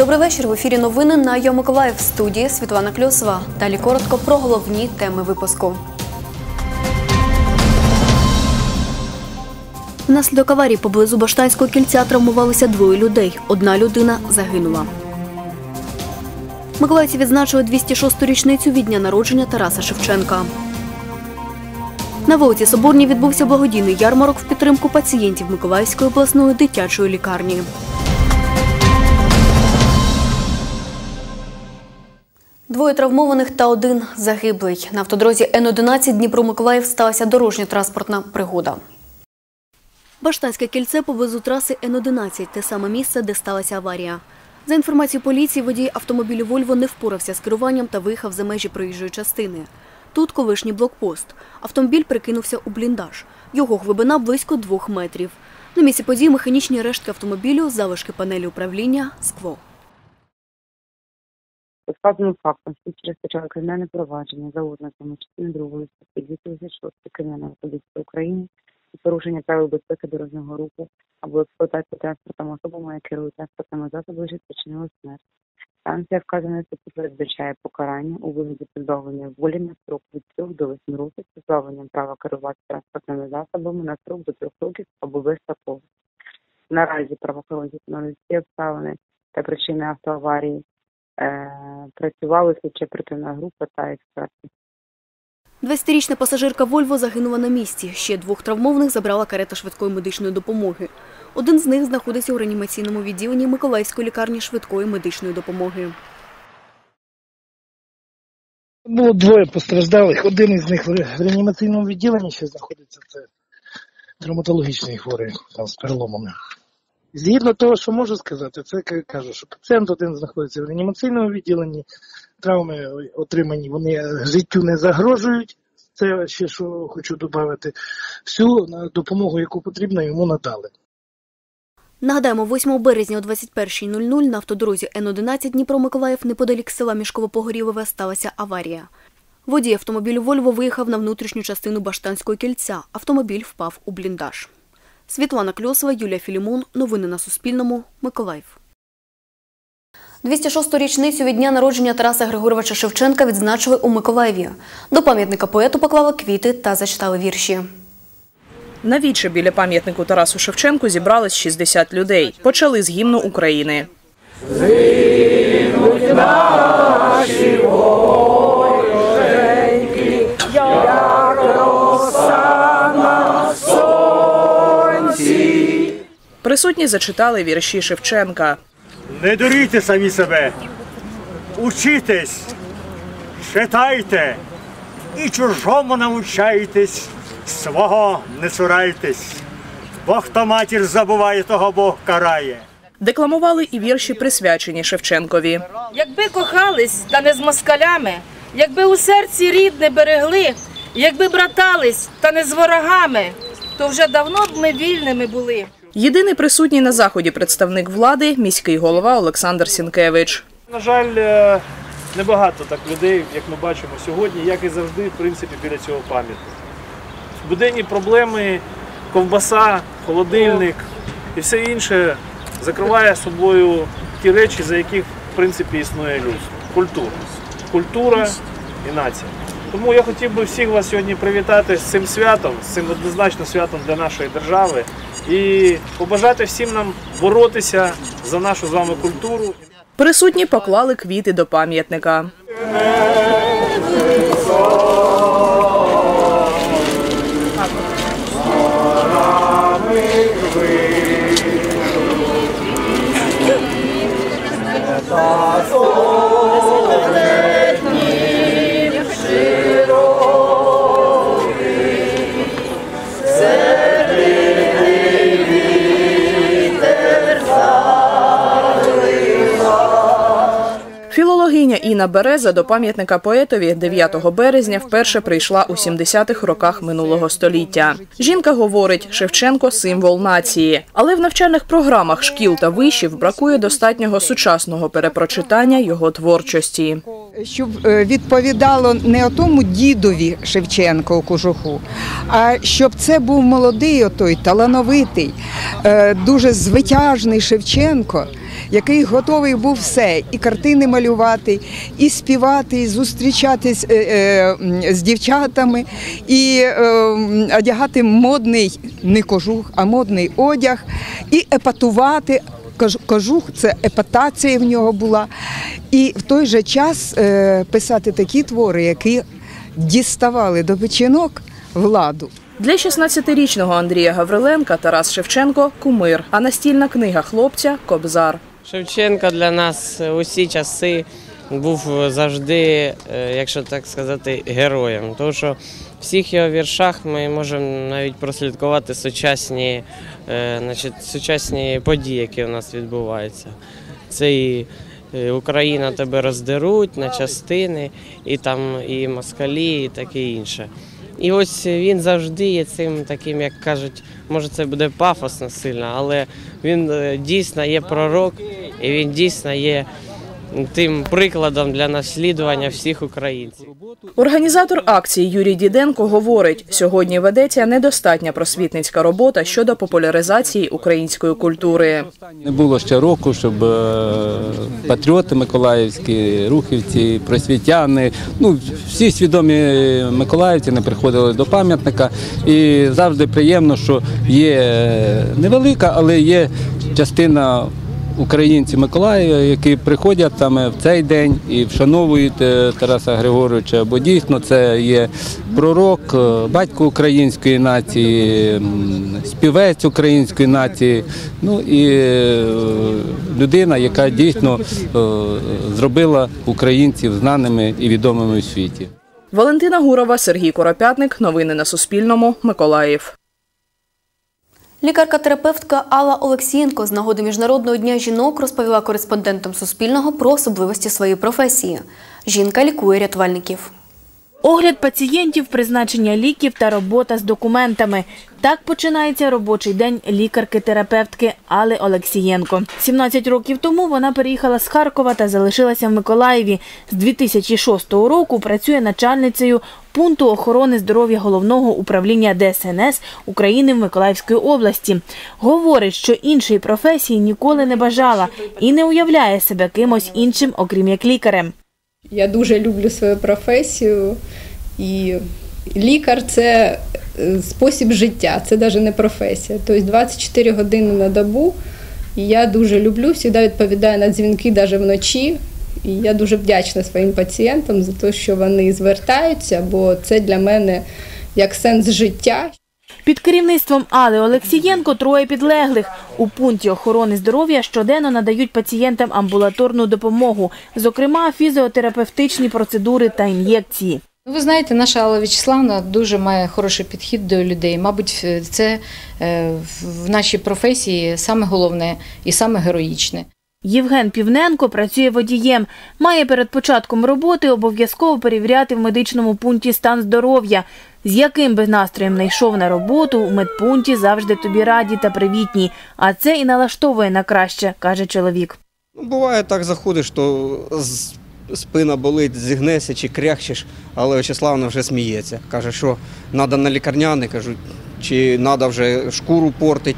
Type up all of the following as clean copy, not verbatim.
Добрий вечір. В ефірі новини на Йо Миколаїв. В студії Світлана Кльосова. Далі коротко про головні теми випуску. Внаслідок аварії поблизу Баштанського кільця травмувалися 2 людей. 1 людина загинула. Миколаївці відзначили 206-ту річницю від дня народження Тараса Шевченка. На вулиці Соборній відбувся благодійний ярмарок в підтримку пацієнтів Миколаївської обласної дитячої лікарні. Двоє травмованих та 1 загиблий. На автодорозі Н-11 Дніпро-Миколаїв сталася дорожньо-транспортна пригода. Баштанське кільце поблизу траси Н-11 – те саме місце, де сталася аварія. За інформацією поліції, водій автомобілю «Вольво» не впорався з керуванням та виїхав за межі проїжджої частини. Тут колишній блокпост. Автомобіль перекинувся у бліндаж. Його глибина близько 2 метрів. На місці події механічні рештки автомобілю, залишки панелі управління, скло. Вказаним фактом слідчі розпочали кримінальне провадження за ознаками частини 2 статті 226 Кримінального кодексу України і порушення правил безпеки дорожнього руху або експлуатації транспортними особами, які керують транспортними засобами, що спричинили смерть. Санкція вказаної статті передбачає покарання у вигляді позбавлення волі на строк від 3 до 8 років, позбавленням права керувати транспортними засобами на строк до 3 років або безстроково. Наразі правоохоронці встановлюють всі обставини та причини автоаварії. Працювали слідчо-оперативна група та експерти. 20-річна пасажирка «Вольво» загинула на місці. Ще 2 травмованих забрала карета швидкої медичної допомоги. 1 з них знаходиться у реанімаційному відділенні Миколаївської лікарні швидкої медичної допомоги. Було 2 постраждалих. 1 із них в реанімаційному відділенні ще знаходиться. Це травматологічний хворий з переломами. Згідно того, що можу сказати, це кажу, що пацієнт 1 знаходиться в реанімаційному відділенні, травми отримані, вони життю не загрожують. Це ще, що хочу додати, всю допомогу, яку потрібно, йому надали. Нагадаємо, 8 березня о 21:00 на автодорозі Н-11 Дніпро-Миколаїв неподалік села Мішково-Погорілове сталася аварія. Водій автомобілю «Вольво» виїхав на внутрішню частину Баштанського кільця. Автомобіль впав у бліндаж. Світлана Кльосова, Юлія Філімон. Новини на Суспільному. Миколаїв. 206-ту річницю від дня народження Тараса Григоровича Шевченка відзначили у Миколаєві. До пам'ятника поету поклали квіти та зачитали вірші. На віче біля пам'ятнику Тарасу Шевченку зібрались 60 людей. Почали з гімну України. Згинуть наші воїнки, як роса на сонці. Присутні зачитали вірші Шевченка. Не дурійте самі себе, учітесь, читайте і чужому навчайтесь, свого не цурайтесь, бо хто матір забуває, того Бог карає. Декламували і вірші, присвячені Шевченкові. Якби кохались, та не з москалями, якби у серці рідне берегли, якби братались, та не з ворогами, то вже давно б ми вільними були. Єдиний присутній на заході представник влади – міський голова Олександр Сінкевич. На жаль, небагато так людей, як ми бачимо сьогодні, як і завжди, в принципі, біля цього пам'ятника. Буденні проблеми, ковбаса, холодильник і все інше закриває собою ті речі, за яких, в принципі, існує людство. Культура і нація. Тому я хотів би всіх вас сьогодні привітати з цим святом, з цим однозначно святом для нашої держави і побажати всім нам боротися за нашу з вами культуру. Присутні поклали квіти до пам'ятника. Філологиня Інна Береза до пам'ятника поетові 9 березня вперше прийшла у 70-х роках минулого століття. Жінка говорить, Шевченко – символ нації. Але в навчальних програмах шкіл та вишів бракує достатнього сучасного перепрочитання його творчості. Щоб відповідало не тому дідові Шевченко у кожуху, а щоб це був молодий, отой, талановитий, дуже звитяжний Шевченко, який готовий був все, і картини малювати, і співати, і зустрічатись з дівчатами, і одягати модний, не кожух, а модний одяг, і епатувати. Кожух – це епатація в нього була. І в той же час писати такі твори, які діставали до печінок владу. Для 16-річного Андрія Гавриленка Тарас Шевченко – кумир, а настільна книга хлопця – Кобзар. Шевченко для нас усі часи був завжди, якщо так сказати, героєм. Тому що в всіх його віршах ми можемо навіть прослідкувати сучасні події, які у нас відбуваються. Це і Україна тебе роздеруть на частини, і москалі, і таке інше. І ось він завжди є цим таким, як кажуть, може це буде пафосно сильно, але він дійсно є пророк, і він дійсно є тим прикладом для наслідування всіх українців. Організатор акції Юрій Діденко говорить, сьогодні ведеться недостатня просвітницька робота щодо популяризації української культури. Не було ще року, щоб патріоти миколаївські, рухівці, просвітяни, всі свідомі миколаївці не приходили до пам'ятника. І завжди приємно, що є невелика, але є частина українців Миколаєва, які приходять саме в цей день і вшановують Тараса Григоровича, бо дійсно це є пророк, батько української нації, співець української нації, і людина, яка дійсно зробила українців знаними і відомими у світі. Валентина Гурова, Сергій Коропятник. Новини на Суспільному. Миколаїв. Лікарка-терапевтка Алла Олексієнко з нагоди Міжнародного дня жінок розповіла кореспондентам Суспільного про особливості своєї професії. Жінка лікує рятувальників. Огляд пацієнтів, призначення ліків та робота з документами. Так починається робочий день лікарки-терапевтки Алли Олексієнко. 17 років тому вона переїхала з Харкова та залишилася в Миколаєві. З 2006 року працює начальницею пункту охорони здоров'я Головного управління ДСНС України в Миколаївській області. Говорить, що іншої професії ніколи не бажала і не уявляє себе кимось іншим, окрім як лікарем. Я дуже люблю свою професію, і лікар – це спосіб життя, це навіть не професія. Тобто 24 години на добу, і я дуже люблю, завжди відповідаю на дзвінки навіть вночі. І я дуже вдячна своїм пацієнтам за те, що вони звертаються, бо це для мене як сенс життя. Під керівництвом Алли Олексієнко троє підлеглих. У пункті охорони здоров'я щоденно надають пацієнтам амбулаторну допомогу, зокрема фізіотерапевтичні процедури та ін'єкції. Ви знаєте, наша Алла Вячеславівна дуже має хороший підхід до людей. Мабуть, це в нашій професії саме головне і саме героїчне. Євген Півненко працює водієм. Має перед початком роботи обов'язково перевіряти в медичному пункті стан здоров'я. З яким би настроєм не йшов на роботу, у медпункті завжди тобі раді та привітні. А це і налаштовує на краще, каже чоловік. Буває так, заходиш, то спина болить, зігнешся чи кряхчеш, але Вячеславна вже сміється. Каже, що треба на лікарняний, кажуть, чи треба вже шкуру портити.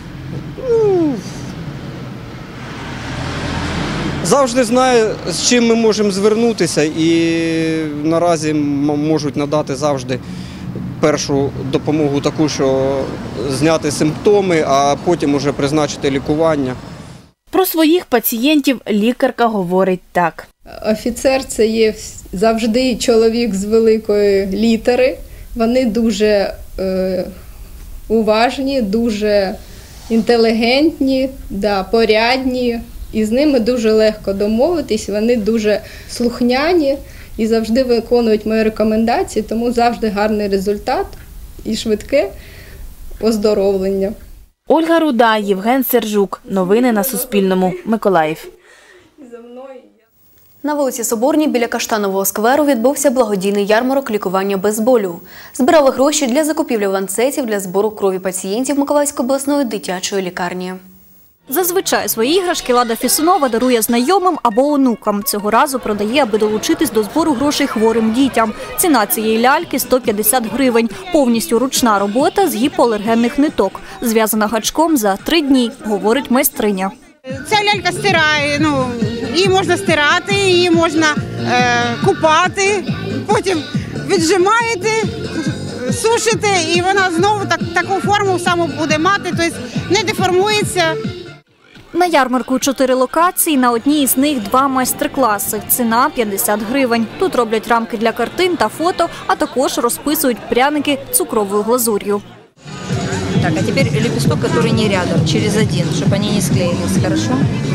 Завжди знаю, з чим ми можемо звернутися, і наразі можуть надати завжди першу допомогу таку, що зняти симптоми, а потім уже призначити лікування. Про своїх пацієнтів лікарка говорить так. Офіцер – це є завжди чоловік з великої літери. Вони дуже уважні, дуже інтелігентні, порядні. І з ними дуже легко домовитись, вони дуже слухняні і завжди виконують мої рекомендації, тому завжди гарний результат і швидке оздоровлення. Ольга Руда, Євген Сержук. Новини на Суспільному. Миколаїв. На вулиці Соборній біля Каштанового скверу відбувся благодійний ярмарок лікування без болю. Збирали гроші для закупівлі ланцетів для збору крові пацієнтів Миколаївської обласної дитячої лікарні. Зазвичай свої іграшки Лада Фісунова дарує знайомим або онукам. Цього разу продає, аби долучитись до збору грошей хворим дітям. Ціна цієї ляльки – 150 гривень. Повністю ручна робота з гіпоалергенних ниток. Зв'язана гачком за 3 дні, говорить майстриня. Ця лялька стирає, її можна стирати, її можна купати, потім віджимаєте, сушите, і вона знову таку форму саму буде мати, тобто не деформується. На ярмарку 4 локації, на одній із них 2 майстер-класи. Ціна – 50 гривень. Тут роблять рамки для картин та фото, а також розписують пряники цукровою глазур'ю. Так, а тепер лепесток, який не рядом, через один, щоб вони не склеїлись, хорошо?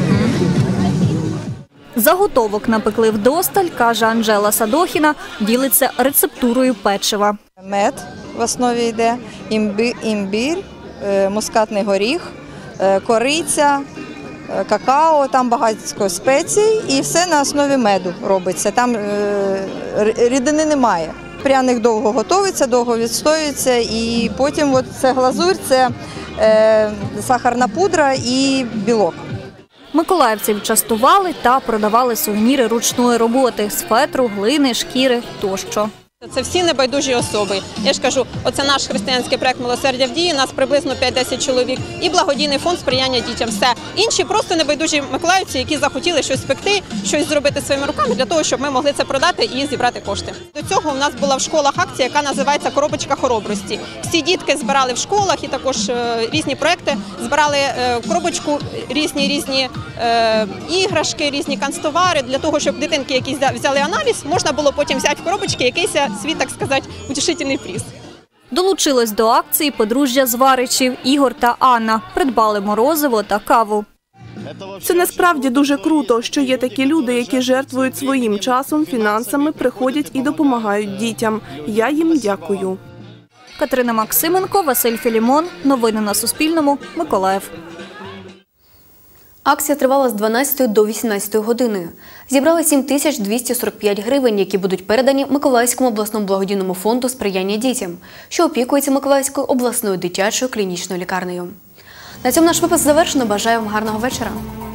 Заготовок напекли вдосталь, каже Анжела Садохіна, ділиться рецептурою печива. Мед в основі йде, імбір, мускатний горіх, кориця, какао, там багато спецій і все на основі меду робиться. Там рідини немає. Пряник довго готується, довго відстоюється і потім це глазурь, це сахарна пудра і білок. Миколаївців частували та продавали сувеніри ручної роботи з фетру, глини, шкіри тощо. Це всі небайдужі особи. Я ж кажу, оце наш християнський проект «Милосердя в дії», нас приблизно 5-10 чоловік, і благодійний фонд сприяння дітям. Все. Інші просто небайдужі миколаївці, які захотіли щось спекти, щось зробити своїми руками для того, щоб ми могли це продати і зібрати кошти. До цього у нас була в школах акція, яка називається «Коробочка хоробрості». Всі дітки збирали в школах і також різні проекти, збирали в коробочку різні іграшки, різні канцтовари, для того, щоб дитинки, які взяли аналіз, можна було потім взяти в коробочки якийсь свій, так сказати, утішительний приз. Долучилось до акції подружжя Зваричів Ігор та Анна. Придбали морозиво та каву. Це насправді дуже круто, що є такі люди, які жертвують своїм часом, фінансами, приходять і допомагають дітям. Я їм дякую. Катерина Максименко, Василь Філімон. Новини на Суспільному. Миколаїв. Акція тривала з 12 до 18 години. Зібрали 7245 гривень, які будуть передані Миколаївському обласному благодійному фонду сприяння дітям, що опікується Миколаївською обласною дитячою клінічною лікарнею. На цьому наш випуск завершено. Бажаю вам гарного вечора.